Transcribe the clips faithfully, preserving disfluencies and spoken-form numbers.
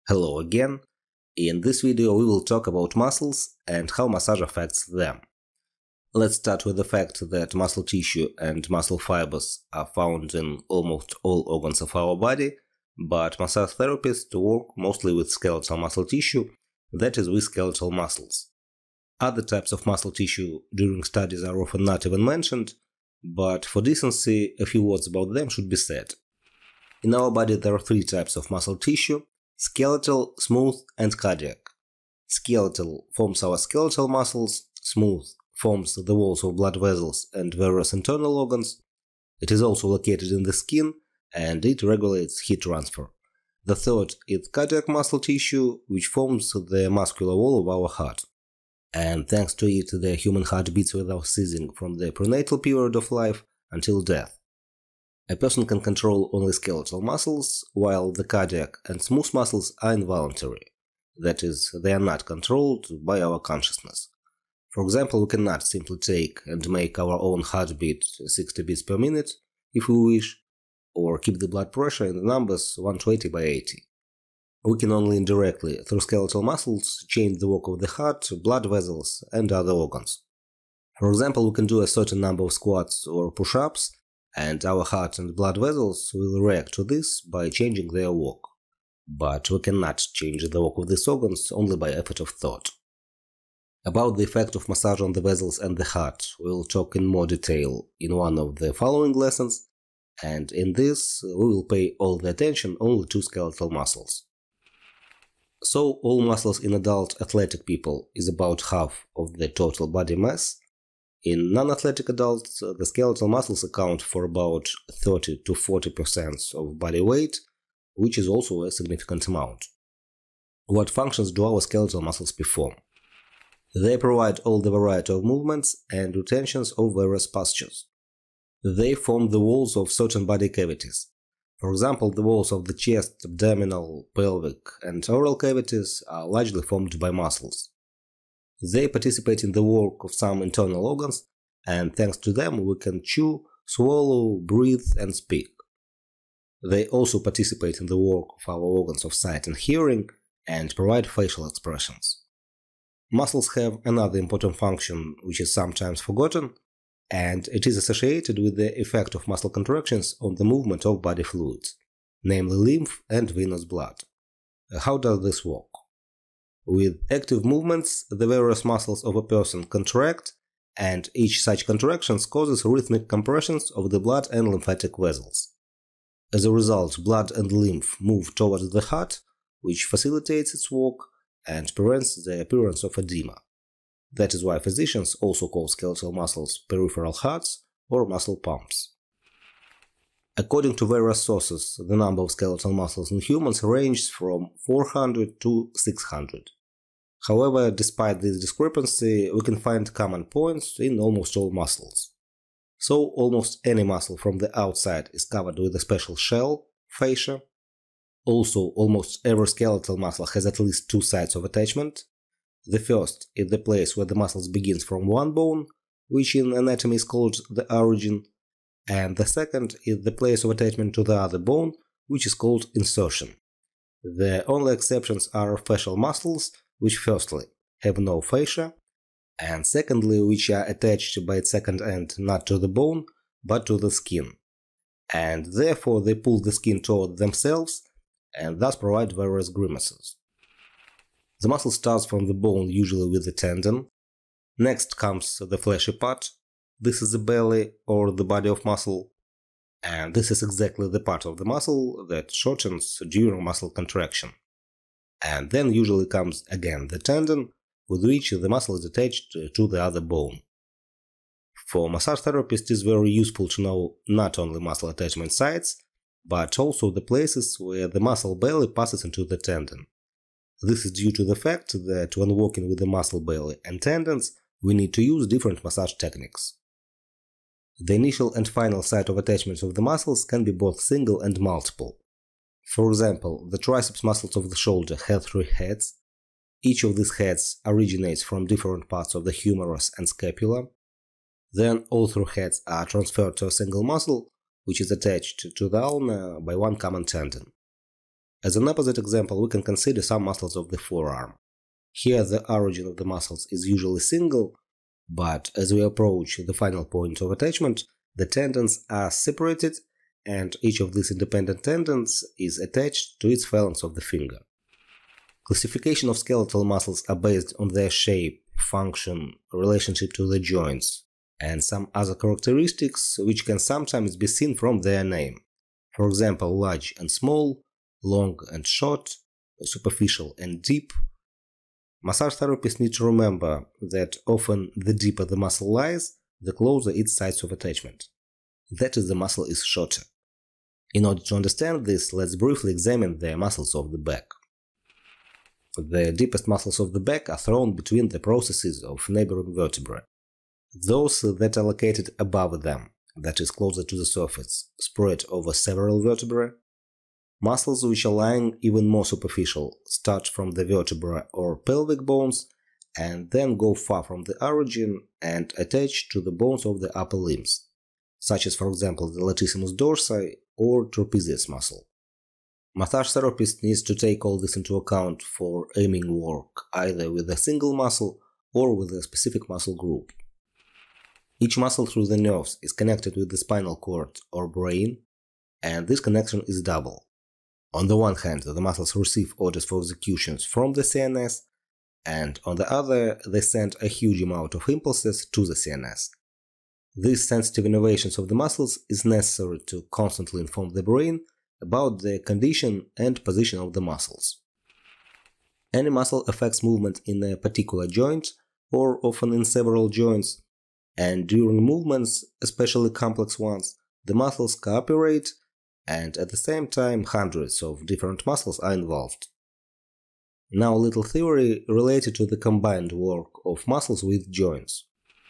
Hello again. In this video we will talk about muscles and how massage affects them. Let's start with the fact that muscle tissue and muscle fibers are found in almost all organs of our body, but massage therapists work mostly with skeletal muscle tissue, that is, with skeletal muscles. Other types of muscle tissue during studies are often not even mentioned, but for decency a few words about them should be said. In our body there are three types of muscle tissue: skeletal, smooth, and cardiac. Skeletal forms our skeletal muscles, smooth forms the walls of blood vessels and various internal organs. It is also located in the skin, and it regulates heat transfer. The third is cardiac muscle tissue, which forms the muscular wall of our heart. And thanks to it, the human heart beats without ceasing from the prenatal period of life until death. A person can control only skeletal muscles, while the cardiac and smooth muscles are involuntary. That is, they are not controlled by our consciousness. For example, we cannot simply take and make our own heartbeat sixty beats per minute, if we wish, or keep the blood pressure in the numbers one twenty by eighty. We can only indirectly, through skeletal muscles, change the work of the heart, blood vessels, and other organs. For example, we can do a certain number of squats or push-ups, and our heart and blood vessels will react to this by changing their work. But we cannot change the work of these organs only by effort of thought. About the effect of massage on the vessels and the heart we will talk in more detail in one of the following lessons, and in this we will pay all the attention only to skeletal muscles. So all muscles in adult athletic people is about half of the total body mass. In non-athletic adults, the skeletal muscles account for about thirty to forty percent of body weight, which is also a significant amount. What functions do our skeletal muscles perform? They provide all the variety of movements and rotations of various postures. They form the walls of certain body cavities. For example, the walls of the chest, abdominal, pelvic, and oral cavities are largely formed by muscles. They participate in the work of some internal organs, and thanks to them we can chew, swallow, breathe, and speak. They also participate in the work of our organs of sight and hearing, and provide facial expressions. Muscles have another important function which is sometimes forgotten, and it is associated with the effect of muscle contractions on the movement of body fluids, namely lymph and venous blood. How does this work? With active movements, the various muscles of a person contract, and each such contraction causes rhythmic compressions of the blood and lymphatic vessels. As a result, blood and lymph move towards the heart, which facilitates its work and prevents the appearance of edema. That is why physicians also call skeletal muscles peripheral hearts or muscle pumps. According to various sources, the number of skeletal muscles in humans ranges from four hundred to six hundred. However, despite this discrepancy, we can find common points in almost all muscles. So, almost any muscle from the outside is covered with a special shell, fascia. Also, almost every skeletal muscle has at least two sites of attachment. The first is the place where the muscles begins from one bone, which in anatomy is called the origin, and the second is the place of attachment to the other bone, which is called insertion. The only exceptions are facial muscles, which firstly have no fascia, and secondly which are attached by its second end not to the bone, but to the skin, and therefore they pull the skin toward themselves and thus provide various grimaces. The muscle starts from the bone, usually with the tendon. Next comes the fleshy part. This is the belly or the body of muscle, and this is exactly the part of the muscle that shortens during muscle contraction. And then usually comes again the tendon, with which the muscle is attached to the other bone. For massage therapists it is very useful to know not only muscle attachment sites, but also the places where the muscle belly passes into the tendon. This is due to the fact that when working with the muscle belly and tendons, we need to use different massage techniques. The initial and final site of attachments of the muscles can be both single and multiple. For example, the triceps muscles of the shoulder have three heads. Each of these heads originates from different parts of the humerus and scapula. Then all three heads are transferred to a single muscle, which is attached to the ulna by one common tendon. As an opposite example, we can consider some muscles of the forearm. Here the origin of the muscles is usually single, but as we approach the final point of attachment, the tendons are separated and each of these independent tendons is attached to its phalanx of the finger. Classification of skeletal muscles are based on their shape, function, relationship to the joints, and some other characteristics which can sometimes be seen from their name. For example, large and small, long and short, superficial and deep. Massage therapists need to remember that often the deeper the muscle lies, the closer its sites of attachment. That is, the muscle is shorter. In order to understand this, let's briefly examine the muscles of the back. The deepest muscles of the back are thrown between the processes of neighboring vertebrae. Those that are located above them, that is closer to the surface, spread over several vertebrae. Muscles which are lying even more superficial start from the vertebra or pelvic bones and then go far from the origin and attach to the bones of the upper limbs, such as for example the latissimus dorsi or trapezius muscle. Massage therapist needs to take all this into account for aiming work, either with a single muscle or with a specific muscle group. Each muscle through the nerves is connected with the spinal cord or brain, and this connection is double. On the one hand, the muscles receive orders for executions from the C N S, and on the other, they send a huge amount of impulses to the C N S. These sensitive innervations of the muscles is necessary to constantly inform the brain about the condition and position of the muscles. Any muscle affects movement in a particular joint, or often in several joints, and during movements, especially complex ones, the muscles cooperate, and at the same time hundreds of different muscles are involved. Now a little theory related to the combined work of muscles with joints.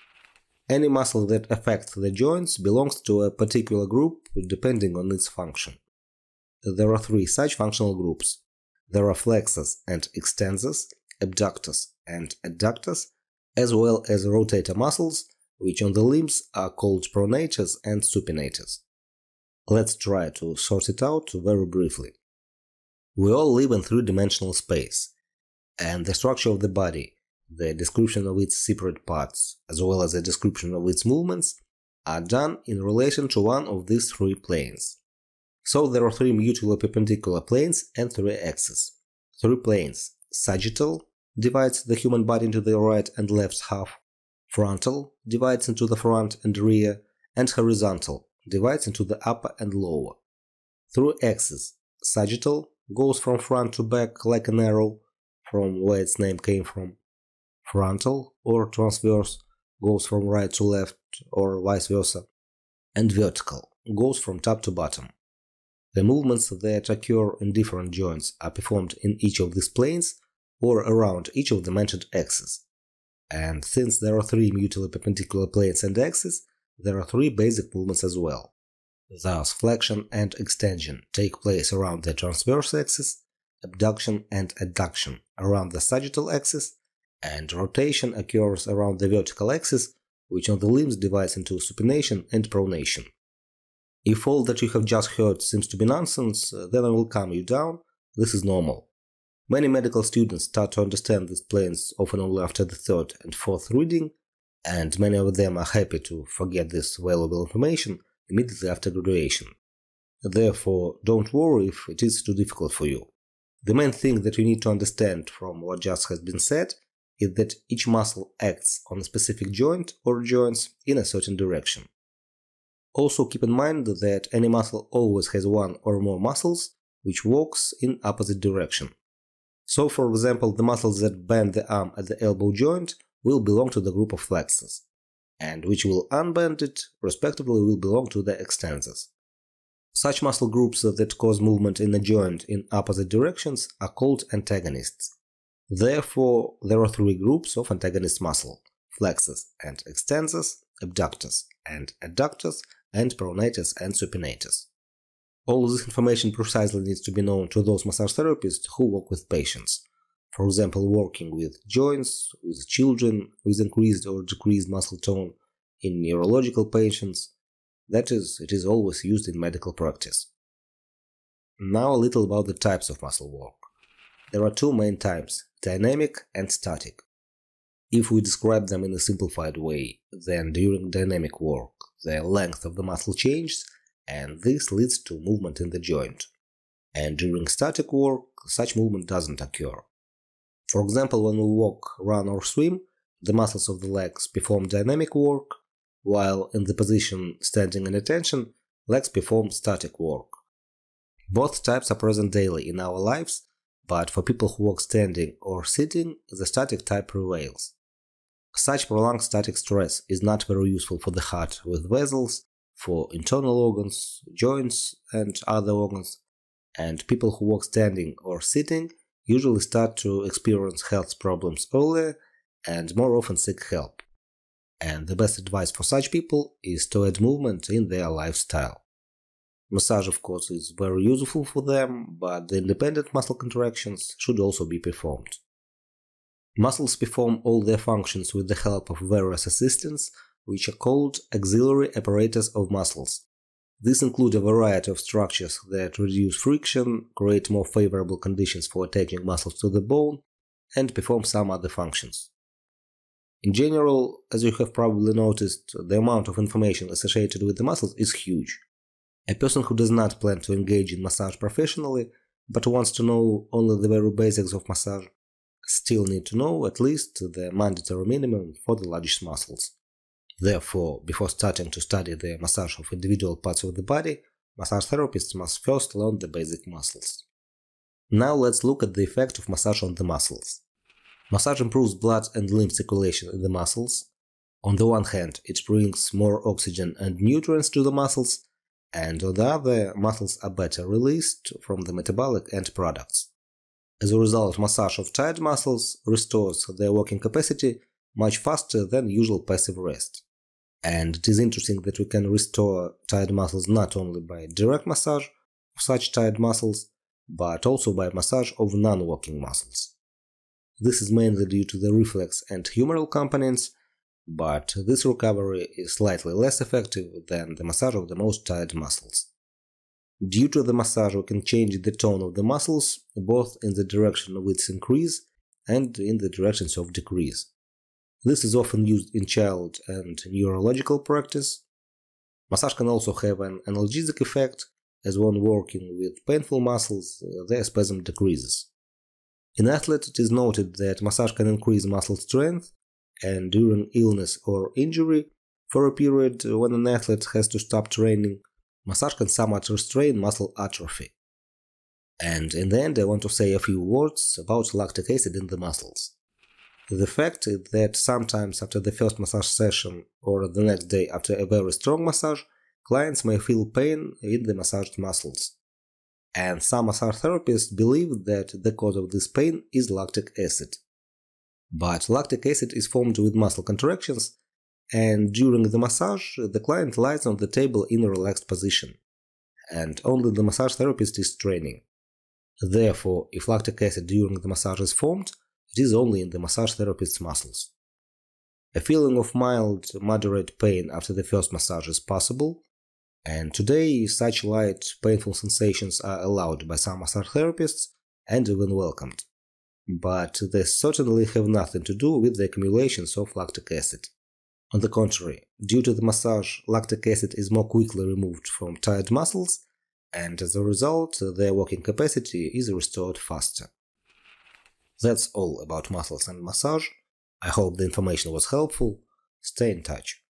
Any muscle that affects the joints belongs to a particular group depending on its function. There are three such functional groups. There are flexors and extensors, abductors and adductors, as well as rotator muscles, which on the limbs are called pronators and supinators. Let's try to sort it out very briefly. We all live in three-dimensional space, and the structure of the body, the description of its separate parts, as well as the description of its movements, are done in relation to one of these three planes. So there are three mutually perpendicular planes and three axes. Three planes: sagittal divides the human body into the right and left half, frontal divides into the front and rear, and horizontal divides into the upper and lower. Through axes, sagittal goes from front to back like an arrow, from where its name came from. Frontal, or transverse, goes from right to left, or vice versa. And vertical goes from top to bottom. The movements that occur in different joints are performed in each of these planes or around each of the mentioned axes. And since there are three mutually perpendicular planes and axes, there are three basic movements as well. Thus, flexion and extension take place around the transverse axis, abduction and adduction around the sagittal axis, and rotation occurs around the vertical axis, which on the limbs divides into supination and pronation. If all that you have just heard seems to be nonsense, then I will calm you down. This is normal. Many medical students start to understand these planes often only after the third and fourth reading, and many of them are happy to forget this valuable information immediately after graduation. Therefore, don't worry if it is too difficult for you. The main thing that you need to understand from what just has been said is that each muscle acts on a specific joint or joints in a certain direction. Also keep in mind that any muscle always has one or more muscles which works in opposite direction. So for example, the muscles that bend the arm at the elbow joint will belong to the group of flexors, and which will unbend it, respectively, will belong to the extensors. Such muscle groups that cause movement in a joint in opposite directions are called antagonists. Therefore, there are three groups of antagonist muscle: flexors and extensors, abductors and adductors, and pronators and supinators. All this information precisely needs to be known to those massage therapists who work with patients. For example, working with joints, with children with increased or decreased muscle tone, in neurological patients. That is, it is always used in medical practice. Now a little about the types of muscle work. There are two main types, dynamic and static. If we describe them in a simplified way, then during dynamic work, the length of the muscle changes, and this leads to movement in the joint. And during static work, such movement doesn't occur. For example, when we walk, run or swim, the muscles of the legs perform dynamic work, while in the position standing and attention, legs perform static work. Both types are present daily in our lives, but for people who work standing or sitting, the static type prevails. Such prolonged static stress is not very useful for the heart with vessels, for internal organs, joints, and other organs, and people who work standing or sitting usually start to experience health problems earlier and more often seek help. And the best advice for such people is to add movement in their lifestyle. Massage, of course, is very useful for them, but the independent muscle contractions should also be performed. Muscles perform all their functions with the help of various assistants, which are called auxiliary apparatus of muscles. These include a variety of structures that reduce friction, create more favorable conditions for attaching muscles to the bone, and perform some other functions. In general, as you have probably noticed, the amount of information associated with the muscles is huge. A person who does not plan to engage in massage professionally, but wants to know only the very basics of massage, still need to know at least the mandatory minimum for the largest muscles. Therefore, before starting to study the massage of individual parts of the body, massage therapists must first learn the basic muscles. Now let's look at the effect of massage on the muscles. Massage improves blood and lymph circulation in the muscles. On the one hand, it brings more oxygen and nutrients to the muscles, and on the other, muscles are better released from the metabolic end products. As a result, massage of tired muscles restores their working capacity much faster than usual passive rest. And it is interesting that we can restore tired muscles not only by direct massage of such tired muscles, but also by massage of non-working muscles. This is mainly due to the reflex and humeral components, but this recovery is slightly less effective than the massage of the most tired muscles. Due to the massage, we can change the tone of the muscles, both in the direction of its increase and in the directions of decrease. This is often used in child and neurological practice. Massage can also have an analgesic effect, as when working with painful muscles, their spasm decreases. In athletes, it is noted that massage can increase muscle strength, and during illness or injury, for a period when an athlete has to stop training, massage can somewhat restrain muscle atrophy. And in the end, I want to say a few words about lactic acid in the muscles. The fact is that sometimes after the first massage session or the next day after a very strong massage, clients may feel pain in the massaged muscles. And some massage therapists believe that the cause of this pain is lactic acid. But lactic acid is formed with muscle contractions, and during the massage, the client lies on the table in a relaxed position, and only the massage therapist is training. Therefore, if lactic acid during the massage is formed, it is only in the massage therapist's muscles. A feeling of mild, moderate pain after the first massage is possible, and today such light, painful sensations are allowed by some massage therapists and even welcomed. But they certainly have nothing to do with the accumulations of lactic acid. On the contrary, due to the massage, lactic acid is more quickly removed from tired muscles, and as a result, their working capacity is restored faster. That's all about muscles and massage. I hope the information was helpful. Stay in touch.